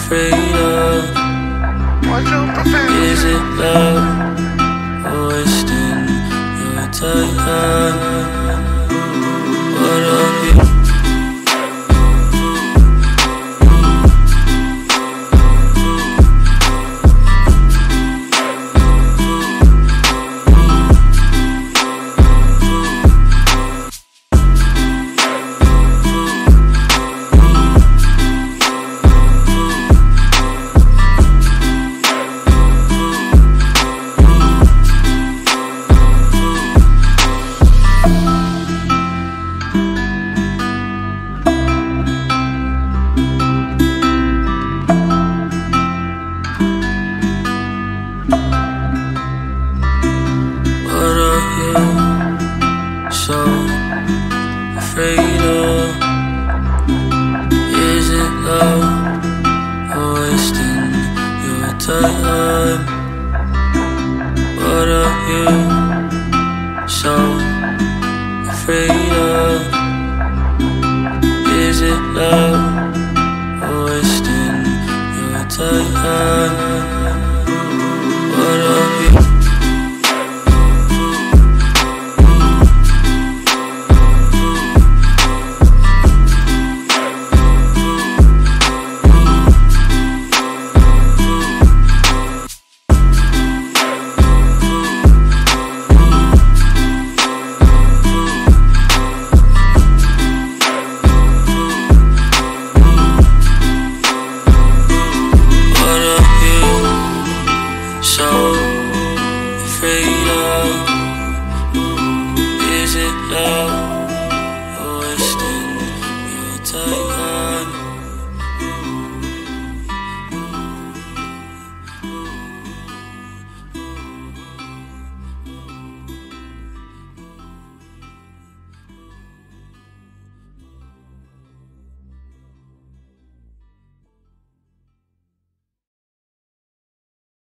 afraid of? Is it love or wasting your time? What are you? So afraid of? Is it love or wasting your time? What are you so afraid of? Is it love or wasting your time? What are you? So afraid of? Is it love